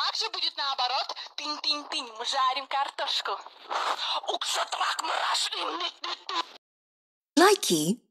как же будет наоборот? Тынь-тынь-тынь, мы жарим картошку. Уксатрак мраш. Likey